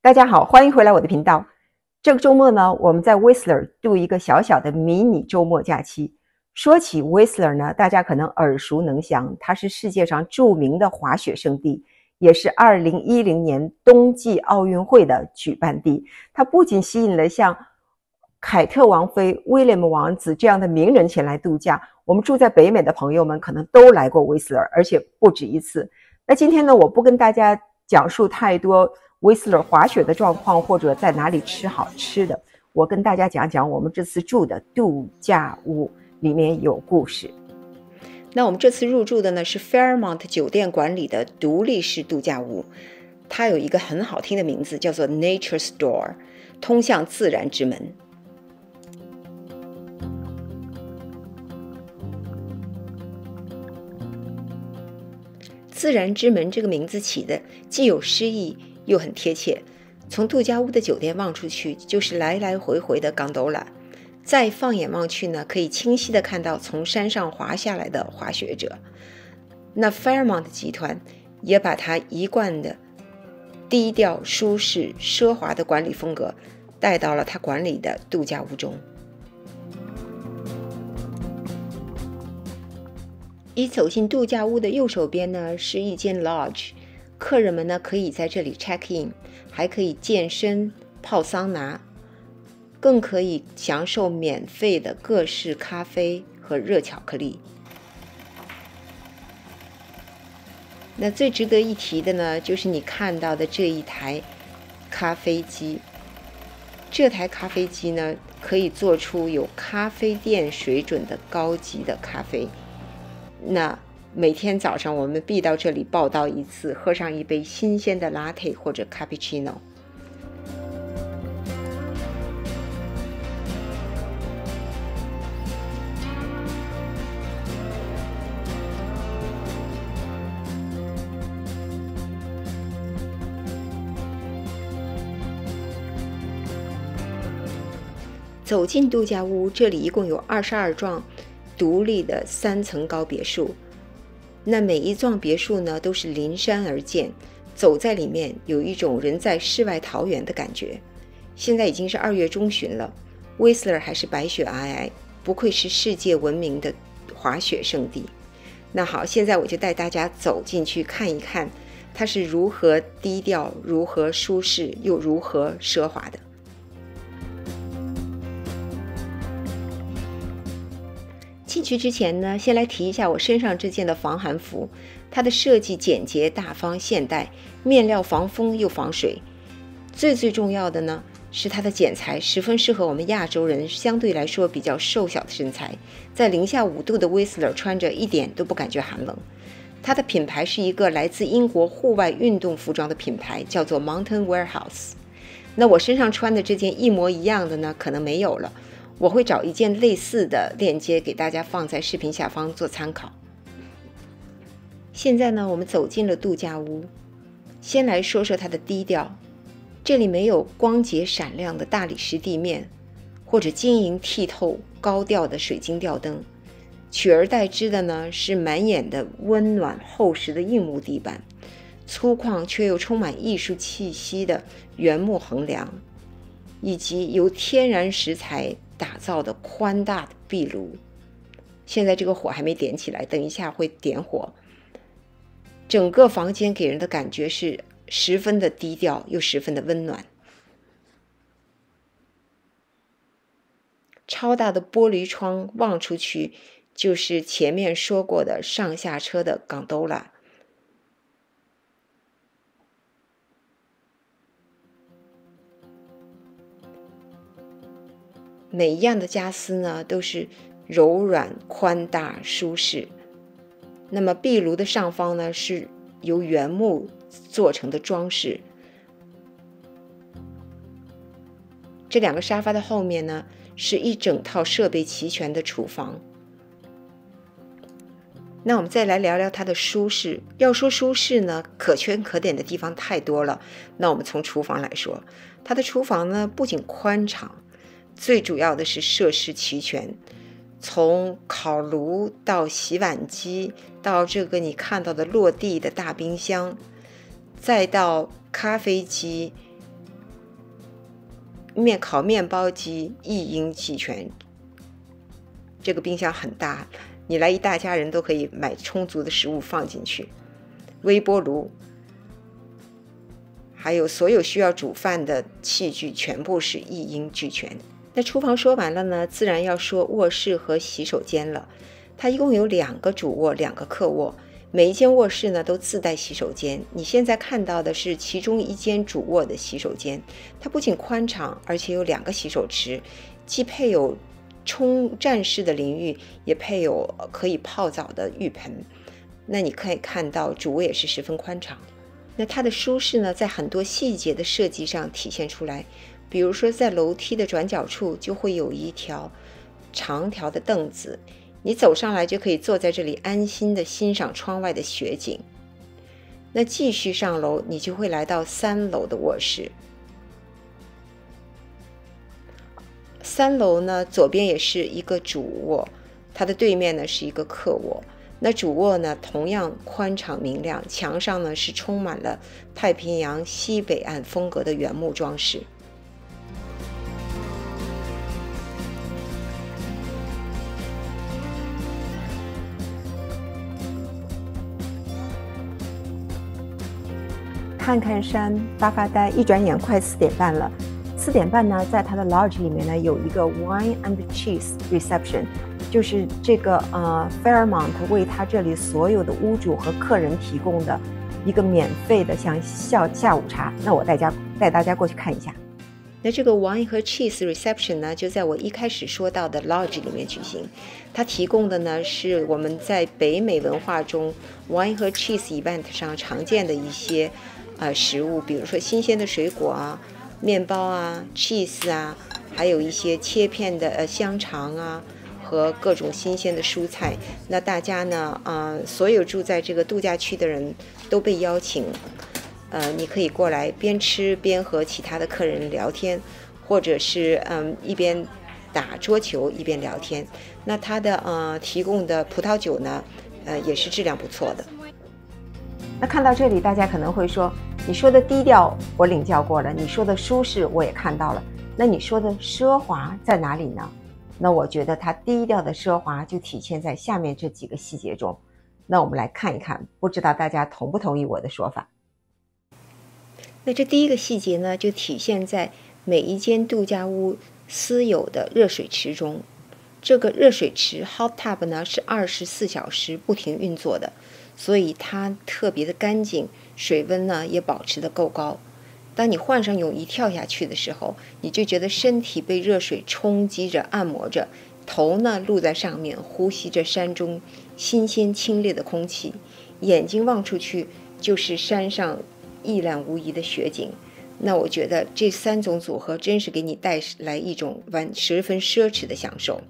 大家好，欢迎回来我的频道。这个周末呢，我们在 Whistler 度一个小小的迷你周末假期。说起 Whistler 呢，大家可能耳熟能详，它是世界上著名的滑雪胜地，也是2010年冬季奥运会的举办地。它不仅吸引了像凯特王妃、威廉姆王子这样的名人前来度假，我们住在北美的朋友们可能都来过 Whistler， 而且不止一次。那今天呢，我不跟大家讲述太多Whistler 滑雪的状况，或者在哪里吃好吃的，我跟大家讲讲我们这次住的度假屋里面有故事。那我们这次入住的呢是 Fairmont 酒店管理的独立式度假屋，它有一个很好听的名字，叫做 Nature's Door， 通向自然之门。自然之门这个名字起的既有诗意又很贴切，从度假屋的酒店望出去就是来来回回的gondola，再放眼望去呢，可以清晰地看到从山上滑下来的滑雪者。那 Fairmont 集团也把它一贯的低调、舒适、奢华的管理风格带到了他管理的度假屋中。一走进度假屋的右手边呢，是一间 lodge， 客人们呢可以在这里 check in， 还可以健身、泡桑拿，更可以享受免费的各式咖啡和热巧克力。那最值得一提的呢，就是你看到的这一台咖啡机。这台咖啡机呢，可以做出有咖啡店水准的高级的咖啡。那每天早上我们必到这里报到一次，喝上一杯新鲜的 latte 或者 cappuccino。走进度假屋，这里一共有22幢独立的3层高别墅，那每一幢别墅呢都是临山而建，走在里面有一种人在世外桃源的感觉。现在已经是2月中旬了， Whistler 还是白雪皑皑，不愧是世界闻名的滑雪胜地。那好，现在我就带大家走进去看一看，它是如何低调、如何舒适又如何奢华的。进去之前呢，先来提一下我身上这件的防寒服，它的设计简洁大方现代，面料防风又防水。最重要的呢，是它的剪裁十分适合我们亚洲人相对来说比较瘦小的身材，在零下5度的 Whistler 穿着一点都不感觉寒冷。它的品牌是一个来自英国户外运动服装的品牌，叫做 Mountain Warehouse。那我身上穿的这件一模一样的呢，可能没有了。我会找一件类似的链接给大家放在视频下方做参考。现在呢，我们走进了度假屋，先来说说它的低调。这里没有光洁闪亮的大理石地面，或者晶莹剔透高调的水晶吊灯，取而代之的呢是满眼的温暖厚实的硬木地板，粗犷却又充满艺术气息的原木横梁，以及由天然石材打造的宽大的壁炉。现在这个火还没点起来，等一下会点火。整个房间给人的感觉是十分的低调又十分的温暖。超大的玻璃窗望出去就是前面说过的上下车的gondola。每一样的家私呢都是柔软、宽大、舒适。那么壁炉的上方呢是由原木做成的装饰。这2个沙发的后面呢是一整套设备齐全的厨房。那我们再来聊聊它的舒适。要说舒适呢，可圈可点的地方太多了。那我们从厨房来说，它的厨房呢不仅宽敞，最主要的是设施齐全，从烤炉到洗碗机，到这个你看到的落地的大冰箱，再到咖啡机、 烤面包机一应俱全。这个冰箱很大，你来一大家人都可以买充足的食物放进去。微波炉，还有所有需要煮饭的器具全部是一应俱全。那厨房说完了呢，自然要说卧室和洗手间了。它一共有2个主卧，2个客卧，每一间卧室呢都自带洗手间。你现在看到的是其中一间主卧的洗手间，它不仅宽敞，而且有2个洗手池，既配有冲站式的淋浴，也配有可以泡澡的浴盆。那你可以看到主卧也是十分宽敞。那它的舒适呢，在很多细节的设计上体现出来。比如说在楼梯的转角处就会有一条长条的凳子，你走上来就可以坐在这里安心的欣赏窗外的雪景。那继续上楼，你就会来到3楼的卧室。3楼呢，左边也是一个主卧，它的对面呢是一个客卧。那主卧呢，同样宽敞明亮，墙上呢是充满了太平洋西北岸风格的原木装饰。看看山，发发呆，一转眼快4点半了。4点半呢，在它的 lodge 里面呢有一个 wine and cheese reception， 就是这个Fairmont 为他这里所有的屋主和客人提供的一个免费的像下午茶。那我带大家过去看一下。那这个 wine 和 cheese reception 呢，就在我一开始说到的 lodge 里面举行。它提供的呢是我们在北美文化中 wine 和 cheese event 上常见的一些食物，比如说新鲜的水果啊、面包啊、cheese 啊，还有一些切片的香肠啊和各种新鲜的蔬菜。那大家呢所有住在这个度假区的人都被邀请，你可以过来边吃边和其他的客人聊天，或者是一边打桌球一边聊天。那它的提供的葡萄酒呢也是质量不错的。那看到这里，大家可能会说，你说的低调我领教过了，你说的舒适我也看到了，那你说的奢华在哪里呢？那我觉得它低调的奢华就体现在下面这几个细节中。那我们来看一看，不知道大家同不同意我的说法。那这第一个细节呢，就体现在每一间度假屋私有的热水池中。这个热水池 hot tub 呢是24小时不停运作的，所以它特别的干净，水温呢也保持得够高。当你换上泳衣跳下去的时候，你就觉得身体被热水冲击着、按摩着，头呢露在上面，呼吸着山中新鲜清冽的空气，眼睛望出去就是山上一览无遗的雪景。那我觉得这3种组合真是给你带来一种十分奢侈的享受。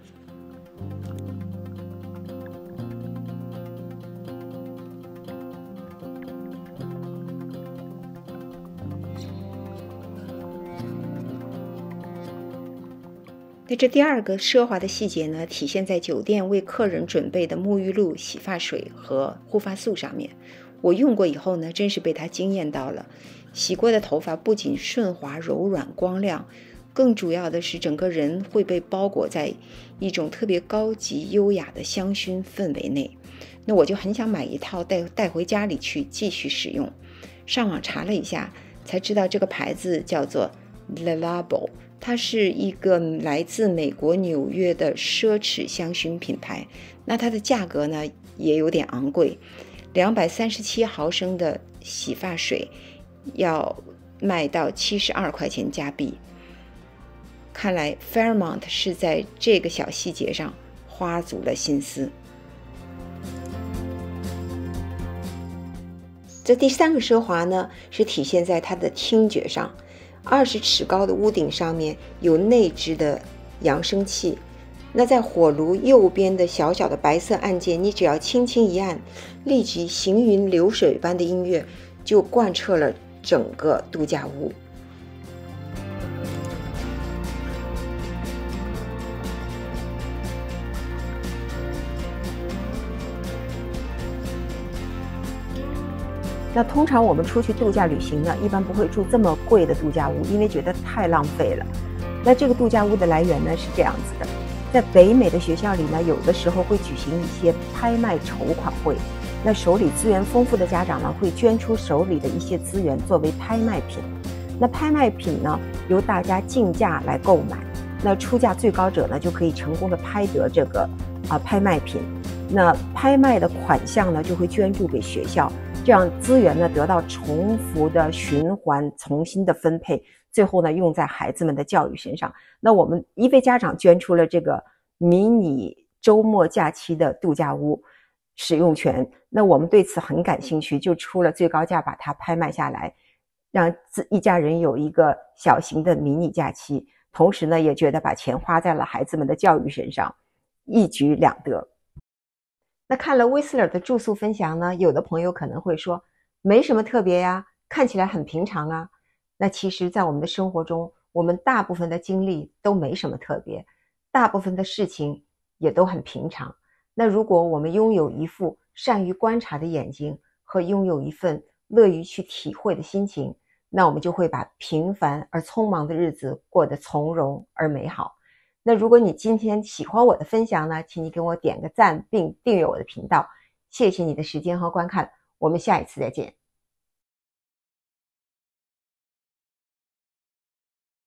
那这第2个奢华的细节呢，体现在酒店为客人准备的沐浴露、洗发水和护发素上面。我用过以后呢，真是被它惊艳到了。洗过的头发不仅顺滑、柔软、光亮，更主要的是整个人会被包裹在一种特别高级、优雅的香薰氛围内。那我就很想买一套带回家里去继续使用。上网查了一下，才知道这个牌子叫做 Le Labo。它是一个来自美国纽约的奢侈香薰品牌。那它的价格呢也有点昂贵，237毫升的洗发水要卖到72块钱加币。看来 Fairmont 是在这个小细节上花足了心思。这第3个奢华呢，是体现在它的听觉上。20尺高的屋顶上面有内置的扬声器，那在火炉右边的小小的白色按键，你只要轻轻一按，立即行云流水般的音乐就贯彻了整个度假屋。 那通常我们出去度假旅行呢，一般不会住这么贵的度假屋，因为觉得太浪费了。那这个度假屋的来源呢是这样子的，在北美的学校里呢，有的时候会举行一些拍卖筹款会。那手里资源丰富的家长呢，会捐出手里的一些资源作为拍卖品。那拍卖品呢，由大家竞价来购买。那出价最高者呢，就可以成功的拍得这个拍卖品。那拍卖的款项呢，就会捐助给学校，这样资源呢得到重复的循环，重新的分配，最后呢用在孩子们的教育身上。那我们一位家长捐出了这个迷你周末假期的度假屋使用权，那我们对此很感兴趣，就出了最高价把它拍卖下来，让一家人有一个小型的迷你假期，同时呢也觉得把钱花在了孩子们的教育身上，一举两得。那看了威斯勒的住宿分享呢，有的朋友可能会说没什么特别呀，看起来很平常啊。那其实在我们的生活中，我们大部分的经历都没什么特别，大部分的事情也都很平常。那如果我们拥有一副善于观察的眼睛和拥有一份乐于去体会的心情，那我们就会把平凡而匆忙的日子过得从容而美好。那如果你今天喜欢我的分享呢，请你给我点个赞并订阅我的频道，谢谢你的时间和观看，我们下一次再见。